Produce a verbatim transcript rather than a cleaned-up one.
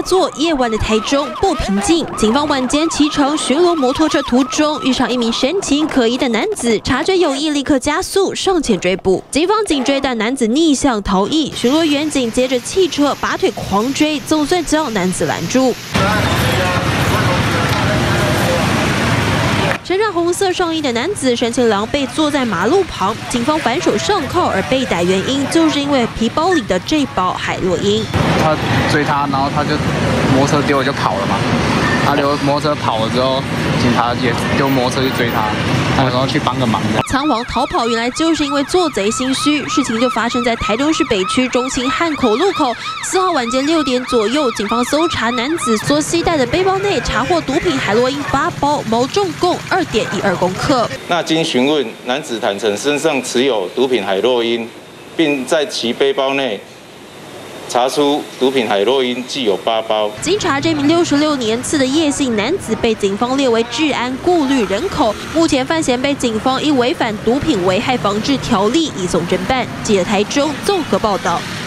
大作，夜晚的台中不平静。警方晚间骑乘巡逻摩托车途中，遇上一名神情可疑的男子，察觉有异，立刻加速上前追捕。警方紧追，但男子逆向逃逸，巡逻员紧接着汽车拔腿狂追，总算将男子拦住。 身穿红色上衣的男子神情狼狈，坐在马路旁。警方反手上铐，而被逮原因就是因为皮包里的这包海洛因。 他追他，然后他就摩托车丢了就跑了嘛。他留摩托车跑了之后，警察也丢摩托车去追他，他然后去帮个忙的。 仓皇逃跑，原来就是因为做贼心虚。事情就发生在台中市北区中清汉口路口。四号晚间六点左右，警方搜查男子所携带的背包内，查获毒品海洛因八包，毛重共二点一二公克。 那经询问，男子坦承身上持有毒品海洛因，并在其背包内 查出毒品海洛因计有八包。 经查，这名六十六年次的叶姓男子被警方列为治安顾虑人口，目前犯嫌被警方依违反毒品危害防治条例移送侦办。记者台中综合报道。